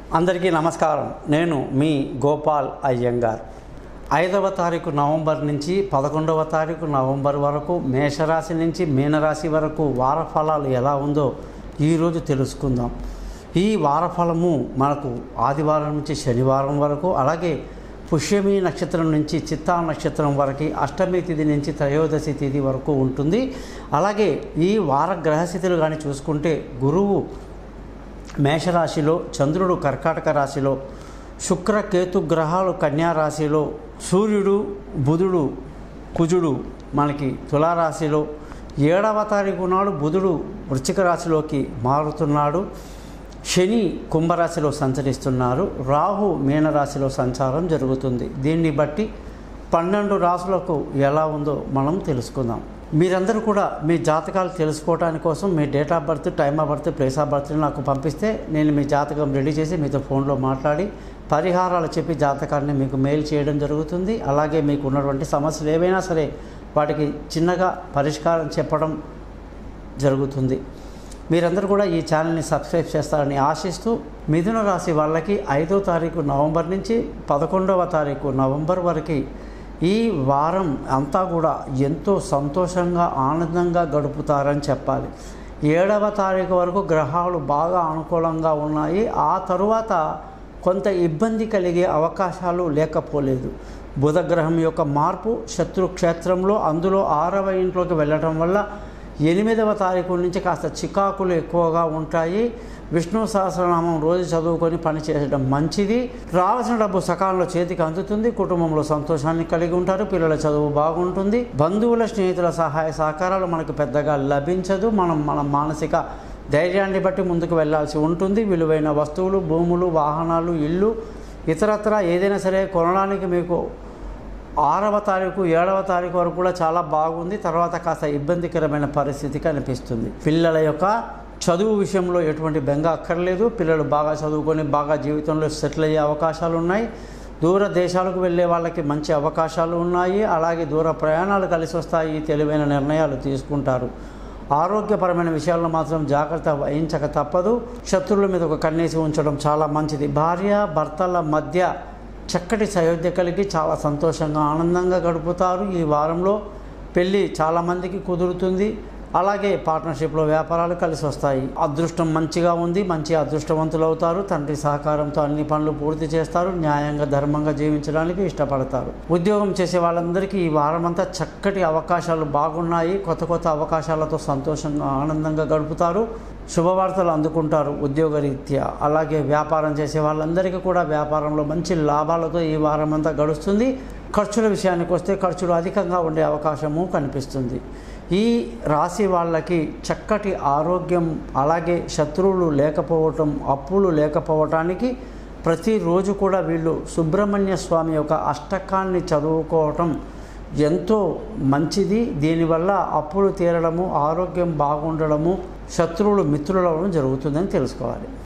అందరికీ నమస్కారం. నేను మీ గోపాల్ అయ్యంగార్. 5వ తారీఖు నవంబర్ నుంచి 11వ తారీఖు నవంబర్ వరకు మేషరాశి నుంచి మీనరాశి వరకు వార ఫలాలు ఎలా ఉందో ఈరోజు తెలుసుకుందాం. ఈ వారఫలము మనకు ఆదివారం నుంచి శనివారం వరకు, అలాగే పుష్యమి నక్షత్రం నుంచి చిత్తా నక్షత్రం వరకు, అష్టమి తిథి నుంచి త్రయోదశి తిథి వరకు ఉంటుంది. అలాగే ఈ వార గ్రహస్థితులు కానీ చూసుకుంటే గురువు మేషరాశిలో, చంద్రుడు కర్కాటక రాశిలో, శుక్ర కేతు గ్రహాలు కన్యా రాశిలో, సూర్యుడు బుధుడు కుజుడు మనకి తులారాశిలో, 7వ తారీఖు నాడు బుధుడు వృశ్చిక రాశిలోకి మారుతున్నాడు, శని కుంభరాశిలో సంచరిస్తున్నారు, రాహు మీనరాశిలో సంచారం జరుగుతుంది. దీన్ని బట్టి 12 రాశులకు ఎలా ఉందో మనం తెలుసుకుందాం. మీరందరూ కూడా మీ జాతకాలు తెలుసుకోవడానికి కోసం మీ date of birth, time of birth, place of బర్త్ని నాకు పంపిస్తే నేను మీ జాతకం రెడీ చేసి మీతో ఫోన్లో మాట్లాడి పరిహారాలు చెప్పి జాతకాన్ని మీకు మెయిల్ చేయడం జరుగుతుంది. అలాగే మీకు ఉన్నటువంటి సమస్యలు ఏవైనా సరే వాటికి చిన్నగా పరిష్కారం చెప్పడం జరుగుతుంది. మీరందరూ కూడా ఈ ఛానల్ని సబ్స్క్రైబ్ చేస్తారని ఆశిస్తూ, మిథున రాశి వాళ్ళకి 5వ తారీఖు నవంబర్ నుంచి 11వ తారీఖు నవంబర్ వరకు ఈ వారం అంతా కూడా ఎంతో సంతోషంగా ఆనందంగా గడుపుతారని చెప్పాలి. 7వ తారీఖు వరకు గ్రహాలు బాగా అనుకూలంగా ఉన్నాయి. ఆ తరువాత కొంత ఇబ్బంది కలిగే అవకాశాలు లేకపోలేదు. బుధగ్రహం యొక్క మార్పు శత్రుక్షేత్రంలో, అందులో 6వ ఇంట్లోకి వెళ్ళటం వల్ల 8వ తారీఖు నుంచి కాస్త చికాకులు ఎక్కువగా ఉంటాయి. విష్ణు సహస్రనామం రోజు చదువుకొని పనిచేయడం మంచిది. రావాల్సిన డబ్బు సకాలంలో చేతికి అందుతుంది. కుటుంబంలో సంతోషాన్ని కలిగి ఉంటారు. పిల్లల చదువు బాగుంటుంది. బంధువుల, స్నేహితుల సహాయ సహకారాలు మనకు పెద్దగా లభించదు. మన మానసిక ధైర్యాన్ని బట్టి ముందుకు వెళ్ళాల్సి ఉంటుంది. విలువైన వస్తువులు, భూములు, వాహనాలు, ఇల్లు, ఇతరత్ర ఏదైనా సరే కొనడానికి మీకు 6వ తారీఖు 7వ తారీఖు వరకు కూడా చాలా బాగుంది. తర్వాత కాస్త ఇబ్బందికరమైన పరిస్థితి కనిపిస్తుంది. పిల్లల యొక్క చదువు విషయంలో ఎటువంటి బెంగ అక్కర్లేదు. పిల్లలు బాగా చదువుకొని బాగా జీవితంలో సెటిల్ అయ్యే అవకాశాలు ఉన్నాయి. దూర దేశాలకు వెళ్ళే వాళ్ళకి మంచి అవకాశాలు ఉన్నాయి. అలాగే దూర ప్రయాణాలు కలిసి వస్తాయి. తెలివైన నిర్ణయాలు తీసుకుంటారు. ఆరోగ్యపరమైన విషయాల్లో మాత్రం జాగ్రత్త వహించక తప్పదు. శత్రువుల మీద ఒక కన్నేసి ఉంచడం చాలా మంచిది. భార్య భర్తల మధ్య చక్కటి సయోధ్య కలిగి చాలా సంతోషంగా ఆనందంగా గడుపుతారు. ఈ వారంలో పెళ్ళి చాలామందికి కుదురుతుంది. అలాగే పార్ట్నర్షిప్లో వ్యాపారాలు కలిసి వస్తాయి. అదృష్టం మంచిగా ఉంది. మంచి అదృష్టవంతులు అవుతారు. తండ్రి సహకారంతో అన్ని పనులు పూర్తి చేస్తారు. న్యాయంగా ధర్మంగా జీవించడానికి ఇష్టపడతారు. ఉద్యోగం చేసే వాళ్ళందరికీ ఈ వారం అంతా చక్కటి అవకాశాలు బాగున్నాయి. కొత్త కొత్త అవకాశాలతో సంతోషంగా ఆనందంగా గడుపుతారు. శుభవార్తలు అందుకుంటారు ఉద్యోగరీత్యా. అలాగే వ్యాపారం చేసే వాళ్ళందరికీ కూడా వ్యాపారంలో మంచి లాభాలతో ఈ వారం అంతా గడుస్తుంది. ఖర్చుల విషయానికి వస్తే ఖర్చులు అధికంగా ఉండే అవకాశము కనిపిస్తుంది. ఈ రాశి వాళ్ళకి చక్కటి ఆరోగ్యం, అలాగే శత్రువులు లేకపోవటం, అప్పులు లేకపోవటానికి ప్రతిరోజు కూడా వీళ్ళు సుబ్రహ్మణ్య స్వామి యొక్క అష్టకాన్ని చదువుకోవటం ఎంతో మంచిది. దీనివల్ల అప్పులు తీరడము, ఆరోగ్యం బాగుండడము, శత్రువులు మిత్రులవడం జరుగుతుందని తెలుసుకోవాలి.